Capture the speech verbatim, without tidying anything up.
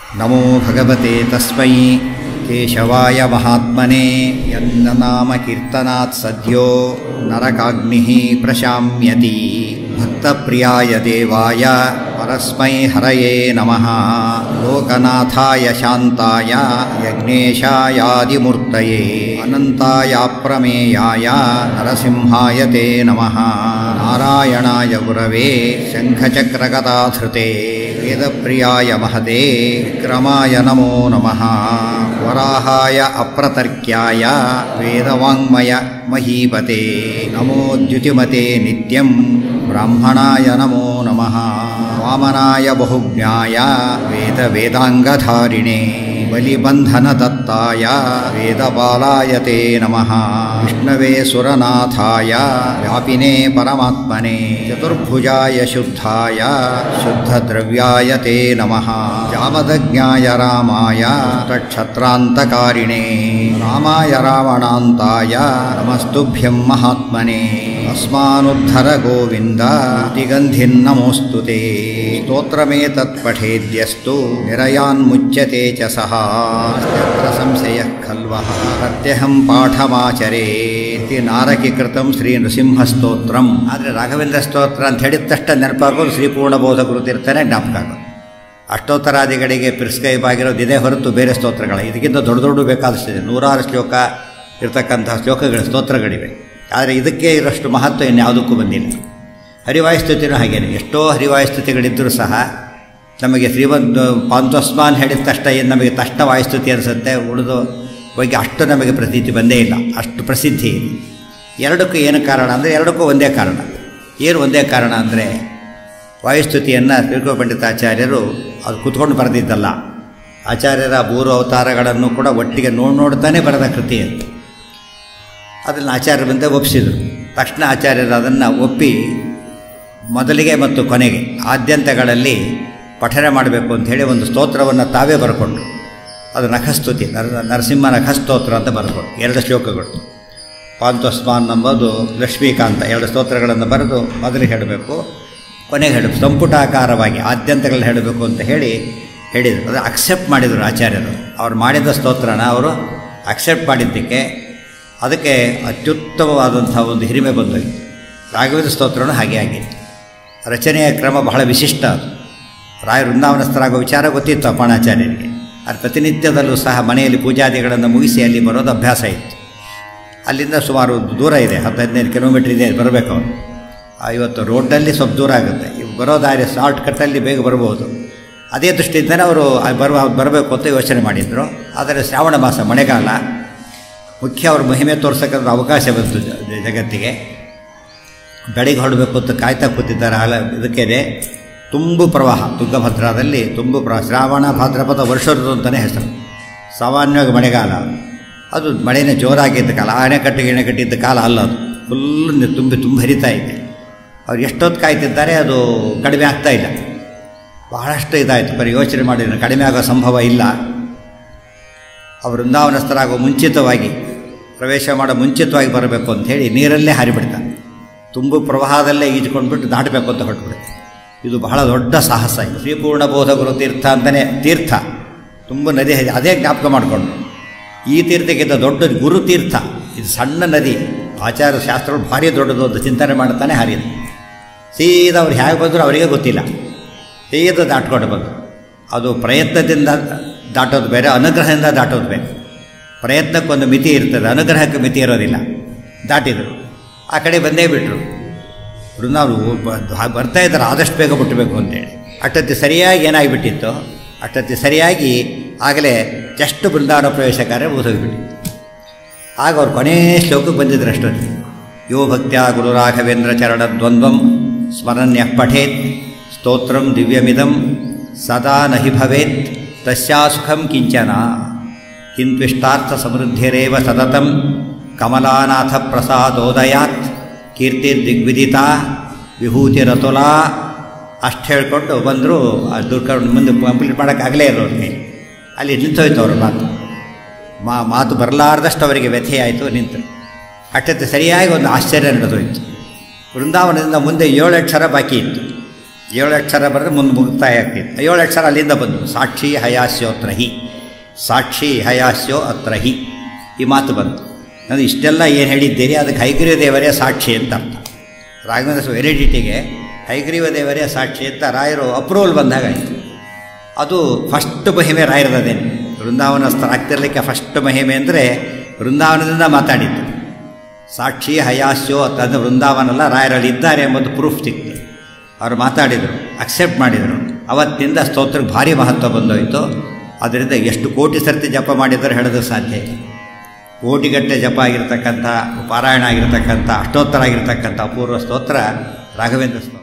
ನಮೋ ಭಗವತೆ ತಸ್ಮೈ ಕೇಶವಾಯ ಮಹಾತ್ಮನೆ ಯನ್ನ ನಾಮ ಕೀರ್ತನಾತ್ ಸದ್ಯೋ ನರಕಾಗ್ನಿಃ ಪ್ರಶಾಮ್ಯತಿ ಭಕ್ತಪ್ರಿಯಾಯ ದೇವಾಯ ಪರಸ್ಮೈ ಹರಯೇ ನಮಃ ಲೋಕನಾಥಾಯ ಶಾಂತಾಯ ಯಜ್ಞೇಶಾಯಾದಿಮೂರ್ತಯೇ ಅನಂತಾಯ ಪ್ರಮೇಯಾಯ ನರಸಿಂಹಾಯ ತೇ ನಮಃ ನಾರಾಯಣಾಯ ಗುರವೇ ಶಂಖಚಕ್ರಗದಾಧೃತೆ ವೇದಪ್ರಿಯಾಯ ಮಹದೇ ವಿಕ್ರಮಾಯ ನಮೋ ನಮಃ ವರಾಹಾಯ ಅಪ್ರತರ್ಕ್ಯಾಯ ವೇದವಾಂಗ್ಮಯ ಮಹೀಪತೆ ನಮೋ ದ್ಯುತಿಮತೆ ನಿತ್ಯಂ ಬ್ರಾಹ್ಮಣಾಯ ನಮೋ ನಮಃ ವಾಮನಾಯ ಬಹುಜ್ಞಾಯ ವೇದ ವೇದಾಂಗಧಾರಿಣೇ ಬಲಿಬಂಧನದತ್ತಾಯ ವೇದಪಾಲಾಯ ತೇ ನಮಃ ವಿಷ್ಣವೇ ಸುರನಾಥಾಯ ವ್ಯಾಪಿನೇ ಪರಮಾತ್ಮನೇ ಚತುರ್ಭುಜಾಯ ಶುದ್ಧಾಯ ಶುದ್ಧದ್ರವ್ಯಾಯ ತೇ ನಮಃ ಜಾಮದಜ್ಞಾಯ ರಾಮಾಯ ತಕ್ಷತ್ರಾಂತಕಾರಿಣೇ ರಾಮಾಯ ರಾವಣಾಂತಾಯ ನಮಸ್ತುಭ್ಯಂ ಮಹಾತ್ಮನೇ ಅಸ್ಮಾನುದ್ಧರ ಗೋವಿಂದ ದಿಗಂಧಿನ್ನಮೋಸ್ತುತೆ ಸ್ತೋತ್ರಮೇತತ್ ಪಠೇದ್ಯಸ್ತು ನಿರಯಾನ್ಮುಚ್ಯತೆ ಚ ಸಹ ಅಸ್ತ್ಯತ್ರ ಸಂಶಯಃ ಖಲ್ವಃ ಪ್ರತ್ಯಹಂ ಪಾಠಮಾಚರೇತಿ ನಾರಕೀಕೃತಂ ಶ್ರೀ ನೃಸಿಂಹ ಸ್ತೋತ್ರಂ. ಆದರೆ ರಾಘವೇಂದ್ರ ಸ್ತೋತ್ರ ಅಂತ ಹೇಳಿದ ತಕ್ಷಣ ನೆನಪಾಗೋದು ಶ್ರೀ ಪೂರ್ಣಬೋಧ ಗುರುತಿರ್ತಾನೆ ಜ್ಞಾಪಕ ಆಗೋದು. ಅಷ್ಟೋತ್ತರಾದಿಗಳಿಗೆ ಪ್ರಿಸ್ಕ್ರೈಬ್ ಆಗಿರೋದು ಇದೇ ಹೊರತು ಬೇರೆ ಸ್ತೋತ್ರಗಳ ಇದಕ್ಕಿಂತ ದೊಡ್ಡ ದೊಡ್ಡ ಬೇಕಾದಷ್ಟಿದೆ. ನೂರಾರು ಶ್ಲೋಕ ಇರ್ತಕ್ಕಂತಹ ಶ್ಲೋಕಗಳ ಸ್ತೋತ್ರಗಳಿವೆ. ಆದರೆ ಇದಕ್ಕೆ ಇರೋಷ್ಟು ಮಹತ್ವ ಇನ್ಯಾವುದಕ್ಕೂ ಬಂದಿಲ್ಲ. ಹರಿವಾಯುಸ್ತುತಿನೂ ಹಾಗೇನೆ. ಎಷ್ಟೋ ಹರಿವಾಯುಸ್ತುತಿಗಳಿದ್ದರೂ ಸಹ ನಮಗೆ ಶ್ರೀಮದ್ ಪಾಂತೋಸ್ಮಾನ್ ಹೇಳಿದ ತಕ್ಷಣ ಏನು ನಮಗೆ ತಕ್ಷಣ ವಾಯುಸ್ತುತಿ ಅನಿಸುತ್ತೆ. ಉಳಿದು ಬಗ್ಗೆ ಅಷ್ಟು ನಮಗೆ ಪ್ರತೀತಿ ಬಂದೇ ಇಲ್ಲ, ಅಷ್ಟು ಪ್ರಸಿದ್ಧಿ. ಎರಡಕ್ಕೂ ಏನು ಕಾರಣ ಅಂದರೆ ಎರಡಕ್ಕೂ ಒಂದೇ ಕಾರಣ. ಏನು ಒಂದೇ ಕಾರಣ ಅಂದರೆ ವಾಯುಸ್ತುತಿಯನ್ನು ತಿರುಕೋ ಪಂಡಿತಾಚಾರ್ಯರು ಅದು ಕೂತ್ಕೊಂಡು ಬರೆದಿದ್ದಲ್ಲ. ಆಚಾರ್ಯರ ಮೂರು ಅವತಾರಗಳನ್ನು ಕೂಡ ಒಟ್ಟಿಗೆ ನೋಡಿ ನೋಡ್ತಾನೆ ಬರೆದ ಕೃತಿ ಅಂತ. ಅದನ್ನು ಆಚಾರ್ಯರಿಂದ ಒಪ್ಪಿಸಿದರು. ತಕ್ಷಣ ಆಚಾರ್ಯರು ಅದನ್ನು ಒಪ್ಪಿ ಮೊದಲಿಗೆ ಮತ್ತು ಕೊನೆಗೆ ಆದ್ಯಂತಗಳಲ್ಲಿ ಪಠನೆ ಮಾಡಬೇಕು ಅಂಥೇಳಿ ಒಂದು ಸ್ತೋತ್ರವನ್ನು ತಾವೇ ಬರ್ಕೊಂಡ್ರು. ಅದು ನಖಸ್ತುತಿ, ನರ ನರಸಿಂಹ ನಖಸ್ತೋತ್ರ ಅಂತ ಬರ್ಕೊಂಡು ಎರಡು ಶ್ಲೋಕಗಳು. ಪಾಂತೋಸ್ಮಾನ್ ಎಂಬುದು ಲಕ್ಷ್ಮೀಕಾಂತ ಎರಡು ಸ್ತೋತ್ರಗಳನ್ನು ಬರೆದು ಮೊದಲಿಗೆ ಹೇಳಬೇಕು, ಕೊನೆಗೆ ಹೇಳಬೇಕು, ಸಂಪುಟಾಕಾರವಾಗಿ ಆದ್ಯಂತಗಳಲ್ಲಿ ಹೇಳಬೇಕು ಅಂತ ಹೇಳಿ ಹೇಳಿದರು. ಅದು ಅಕ್ಸೆಪ್ಟ್ ಮಾಡಿದರು ಆಚಾರ್ಯರು. ಅವ್ರು ಮಾಡಿದ ಸ್ತೋತ್ರನ ಅವರು ಅಕ್ಸೆಪ್ಟ್ ಮಾಡಿದ್ದಕ್ಕೆ ಅದಕ್ಕೆ ಅತ್ಯುತ್ತಮವಾದಂಥ ಒಂದು ಹಿರಿಮೆ ಬಂದೋಗಿ. ರಾಘವೇಂದ್ರ ಸ್ತೋತ್ರನೂ ಹಾಗೆ ಆಗಿದೆ. ರಚನೆಯ ಕ್ರಮ ಬಹಳ ವಿಶಿಷ್ಟ. ಅದು ರಾಯ ವೃಂದಾವನಸ್ಥರಾಗೋ ವಿಚಾರ ಗೊತ್ತಿತ್ತು ಅಪ್ಪಣಾಚಾರ್ಯರಿಗೆ. ಅದು ಪ್ರತಿನಿತ್ಯದಲ್ಲೂ ಸಹ ಮನೆಯಲ್ಲಿ ಪೂಜಾದಿಗಳನ್ನು ಮುಗಿಸಿ ಅಲ್ಲಿ ಬರೋದು ಅಭ್ಯಾಸ ಇತ್ತು. ಅಲ್ಲಿಂದ ಸುಮಾರು ದೂರ ಇದೆ, ಹತ್ತು ಹದಿನೈದು ಕಿಲೋಮೀಟ್ರ್ ಇದೆ ಬರಬೇಕು ಅವರು. ಇವತ್ತು ರೋಡ್ನಲ್ಲಿ ಸ್ವಲ್ಪ ದೂರ ಆಗುತ್ತೆ. ಇವು ಬರೋ ದಾರಿ ಶಾರ್ಟ್ ಕಟ್ಟಲ್ಲಿ ಬೇಗ ಬರ್ಬೋದು. ಅದೇ ದೃಷ್ಟಿಯಿಂದಲೇ ಅವರು ಬರುವ ಬರಬೇಕು ಅಂತ ಯೋಚನೆ ಮಾಡಿದರು. ಆದರೆ ಶ್ರಾವಣ ಮಾಸ ಮಳೆಗಾಲ ಮುಖ್ಯ ಅವ್ರ ಮಹಿಮೆ ತೋರ್ಸೋಕ್ಕಂಥ ಅವಕಾಶ ಬಂತು ಜಗತ್ತಿಗೆ. ಬೆಳಿಗ್ಗೆ ಹೊರಡಬೇಕು ಅಂತ ಕಾಯ್ತಾ ಕೂತಿದ್ದಾರೆ. ಅಲ್ಲ ಇದಕ್ಕೇನೆ ತುಂಬು ಪ್ರವಾಹ ತುಂಗಭದ್ರಾದಲ್ಲಿ ತುಂಬು ಪ್ರವಾಹ. ಶ್ರಾವಣ ಭಾದ್ರಪದ ವರ್ಷ ಋತು ಅಂತಲೇ ಹೆಸರು. ಸಾಮಾನ್ಯವಾಗಿ ಮಳೆಗಾಲ ಅದು ಮಳೆನೇ ಜೋರಾಗಿದ್ದ ಕಾಲ. ಅಣೆಕಟ್ಟು ಗಿಣೆಕಟ್ಟಿದ್ದ ಕಾಲ ಅಲ್ಲ, ಅದು ಫುಲ್ ತುಂಬಿ ತುಂಬ ಹರಿತಾ ಇದೆ. ಅವ್ರು ಎಷ್ಟೊತ್ತು ಕಾಯ್ತಿದ್ದಾರೆ, ಅದು ಕಡಿಮೆ ಆಗ್ತಾ ಇಲ್ಲ. ಬಹಳಷ್ಟು ಇದಾಯಿತು. ಬರೀ ಯೋಚನೆ ಮಾಡಿದ್ರೆ ಕಡಿಮೆ ಆಗೋ ಸಂಭವ ಇಲ್ಲ. ಅವರು ವೃಂದಾವನಸ್ಥರಾಗೋ ಮುಂಚಿತವಾಗಿ ಪ್ರವೇಶ ಮಾಡೋ ಮುಂಚಿತವಾಗಿ ಬರಬೇಕು ಅಂಥೇಳಿ ನೀರಲ್ಲೇ ಹಾರಿಬಿಡ್ತಾರೆ. ತುಂಬು ಪ್ರವಾಹದಲ್ಲೇ ಈಜ್ಕೊಂಡ್ಬಿಟ್ಟು ದಾಟಬೇಕು ಅಂತ ಹೊರಟುಬಿಡುತ್ತೆ. ಇದು ಬಹಳ ದೊಡ್ಡ ಸಾಹಸ. ಇದು ಶ್ರೀಪೂರ್ಣ ಬೋಧ ಗುರು ತೀರ್ಥ ಅಂತಲೇ ತೀರ್ಥ. ತುಂಬ ನದಿ ಅದೇ ಜ್ಞಾಪಕ ಮಾಡಿಕೊಂಡು ಈ ತೀರ್ಥಕ್ಕಿಂತ ದೊಡ್ಡ ಗುರು ತೀರ್ಥ. ಇದು ಸಣ್ಣ ನದಿ. ಆಚಾರ್ಯ ಶಾಸ್ತ್ರಗಳು ಭಾರಿ ದೊಡ್ಡದು ಅಂತ ಚಿಂತನೆ ಮಾಡ್ತಾನೆ ಹಾರಿದೆ. ಸೀದಾ ಅವ್ರು ಹೇಗೆ ಬಂದರೂ ಅವರಿಗೆ ಗೊತ್ತಿಲ್ಲ. ಸೀದಾ ದಾಟ್ಕೊಂಡು ಬಂದರು. ಅದು ಪ್ರಯತ್ನದಿಂದ ದಾಟೋದು ಬೇರೆ, ಅನುಗ್ರಹದಿಂದ ದಾಟೋದು ಬೇರೆ. ಪ್ರಯತ್ನಕ್ಕೊಂದು ಮಿತಿ ಇರ್ತದೆ, ಅನುಗ್ರಹಕ್ಕೆ ಮಿತಿ ಇರೋದಿಲ್ಲ. ದಾಟಿದರು, ಆ ಕಡೆ ಬಂದೇ ಬಿಟ್ಟರು. ವೃಂದಾವನ ಬರ್ತಾ ಇದ್ದಾರೆ, ಆದಷ್ಟು ಬೇಗ ಬಿಟ್ಟಬೇಕು ಅಂತೇಳಿ. ಅಷ್ಟೊತ್ತಿ ಸರಿಯಾಗಿ ಏನಾಗಿಬಿಟ್ಟಿತ್ತು, ಅಷ್ಟೊತ್ತಿ ಸರಿಯಾಗಿ ಆಗಲೇ ಜಸ್ಟ್ ಬೃಂದಾವನ ಪ್ರವೇಶ ಕಾರ್ಯ ಮುಗಿದೋಗಿಬಿಟ್ಟಿತ್ತು. ಆಗ ಅವ್ರು ಕೊನೆಯ ಶ್ಲೋಕಕ್ಕೆ ಬಂದಿದ್ರು. ಅಷ್ಟೊತ್ತಿ ಯೋ ಭಕ್ತ್ಯಾ ಗುರು ರಾಘವೇಂದ್ರ ಚರಣ ದ್ವಂದ್ವಂ ಸ್ಮರಣ್ಯ ಪಠೇತ್ ಸ್ತೋತ್ರಂ ದಿವ್ಯಮಿದಂ ಸದಾ ನಹಿ ಭವೇತ್ ತಸ್ಯಾ ಸುಖಂ ಕಿಂಚನ ಕಿಂತ್ವಿಷ್ಟಾರ್ಥ ಸಮೃದ್ಧಿರೇವ ಸತತಂ ಕಮಲಾನಾಥ ಪ್ರಸಾದೋದಯಾತ್ ಕೀರ್ತಿ ದಿಗ್ವಿದಿತ ವಿಭೂತಿರತುಲಾ ಅಷ್ಟು ಹೇಳ್ಕೊಂಡು ಬಂದರು. ಆ ದುಡ್ಕೊಂಡು ಮುಂದೆ ಕಂಪ್ಲೀಟ್ ಮಾಡೋಕ್ಕಾಗಲೇ ಇರೋರಿಗೆ ಅಲ್ಲಿ ನಿಂತೋಯ್ತು ಅವ್ರ ಮಾತು. ಮಾ ಮಾತು ಬರಲಾರ್ದಷ್ಟು ಅವರಿಗೆ ವ್ಯಥೆಯಾಯಿತು, ನಿಂತು. ಅಷ್ಟೊತ್ತು ಸರಿಯಾಗಿ ಒಂದು ಆಶ್ಚರ್ಯ ನಡೆದೋಯ್ತು. ವೃಂದಾವನದಿಂದ ಮುಂದೆ ಏಳು ಅಕ್ಷರ ಬಾಕಿ ಇತ್ತು. ಏಳು ಅಕ್ಷರ ಬರೆದ್ರೆ ಮುಂದೆ ಮುಕ್ತಾಯ ಆಗ್ತಿತ್ತು. ಏಳು ಅಕ್ಷರ ಅಲ್ಲಿಂದ ಬಂದು ಸಾಕ್ಷಿ ಹಯಾಸ್ಯೋತ್ರ ಹಿ, ಸಾಕ್ಷಿ ಹಯಾಸ್ಯೋ ಅತ್ರ ಹಿ ಈ ಮಾತು ಬಂತು. ನಾನು ಇಷ್ಟೆಲ್ಲ ಏನು ಹೇಳಿದ್ದೀರಿ ಅದಕ್ಕೆ ಹೈಗ್ರೀವ ದೇವರೇ ಸಾಕ್ಷಿ ಅಂತ ಅರ್ಥ. ರಾಘವೇಂದ್ರ ಸ್ವಾಮಿ ಹೆರಿಡಿಟಿಗೆ ಹೈಗ್ರೀವ ದೇವರೇ ಸಾಕ್ಷಿ ಅಂತ ರಾಯರು ಅಪ್ರೂವಲ್ ಬಂದಾಗ ಆಯಿತು. ಅದು ಫಸ್ಟ್ ಮಹಿಮೆ ರಾಯರದೇನು. ವೃಂದಾವನಸ್ಥರಾಗ್ತಿರ್ಲಿಕ್ಕೆ ಫಸ್ಟ್ ಮಹಿಮೆ ಅಂದರೆ ವೃಂದಾವನದಿಂದ ಮಾತಾಡಿದ್ದು. ಸಾಕ್ಷಿ ಹಯಾಸ್ಯೋ ಅಂತಂದರೆ ವೃಂದಾವನಲ್ಲ, ರಾಯರಲ್ಲಿ ಇದ್ದಾರೆ ಎಂಬುದು ಪ್ರೂಫ್ ಸಿಕ್ತು. ಅವರು ಮಾತಾಡಿದರು, ಅಕ್ಸೆಪ್ಟ್ ಮಾಡಿದರು. ಅವತ್ತಿನಿಂದ ಸ್ತೋತ್ರಕ್ಕೆ ಭಾರಿ ಮಹತ್ವ ಬಂದೋಯಿತು. ಅದರಿಂದ ಎಷ್ಟು ಕೋಟಿ ಸರ್ತಿ ಜಪ ಮಾಡಿದರೆ ಹೇಳೋದು ಸಾಧ್ಯ ಇಲ್ಲ. ಕೋಟಿಗಟ್ಟಲೆ ಜಪ ಆಗಿರ್ತಕ್ಕಂಥ, ಪಾರಾಯಣ ಆಗಿರ್ತಕ್ಕಂಥ, ಅಷ್ಟೋತ್ತರ ಆಗಿರ್ತಕ್ಕಂಥ ಅಪೂರ್ವ ಸ್ತೋತ್ರ ರಾಘವೇಂದ್ರ ಸ್ವಾಮಿ.